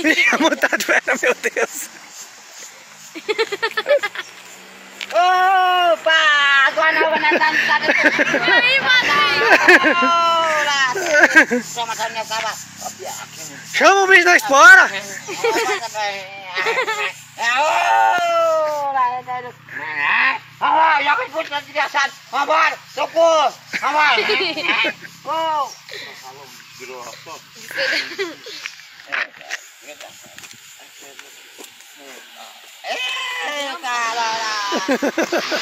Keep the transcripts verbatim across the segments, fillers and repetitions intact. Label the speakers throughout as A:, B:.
A: Tinha montado ela, meu Deus.
B: Opa! Agora não vai nadar no cara.
C: E aí, madrinha?
B: Olá! Toma, tá minha cava.
A: Chama o bicho da espora.
B: Vambora, joga de puta, desgraçado. Vambora, socorro. Vambora. Oh! Ei, caralho!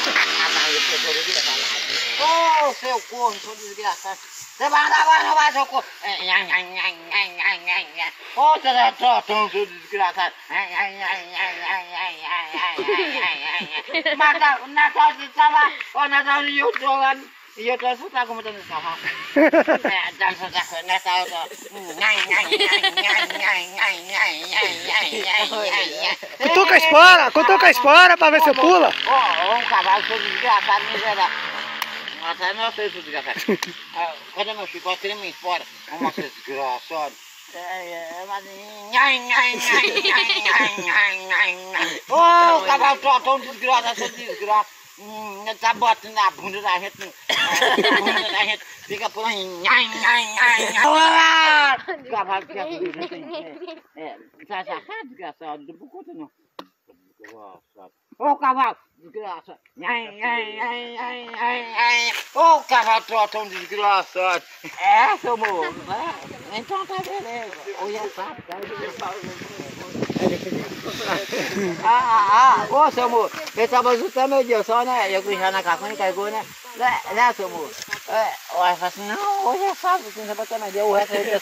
B: Ô, seu corno, seu desgraçado! Você vai andar agora, não vai, seu corno! Ô, seu trotão, seu desgraçado! Mas Natal de salvar, ô, Natal de eu tô lá, e eu tô escutando como eu tô no salvar. Nessa eu tô...
A: Cutuca a espora, cutuca a espora pra ver se eu pula.
B: Ó, um cavalo, sou desgraçado, miserável. Até não sei, sou desgraçado. Cadê meu chicote? Tira minha espora. Vamos ser desgraçado. Ô, cavalo trotão, desgraçado, sou desgraçado. Hum, tá botando na bunda da gente, a bunda da gente fica por aí, nhai, nhai, nhai, nhai. Cavalo que é, é, tá safado, desgraçado, não por conta não. Desgraçado. Ô, cavalo, desgraçado. Nhai, nhai, nhai, nhai, nhai, nhai. Ô, cavalo trotão, desgraçado. É, seu moço, é? Então tá beleza. Hoje é sábado, ah, ah, ô, seu moço, ele tava juntando meu dia só, né? Eu já na caconha, carregou, né? Né, né, seu moço? É, olha, fala assim, não, hoje é sábado, você não vai ter mais dia, o resto é dia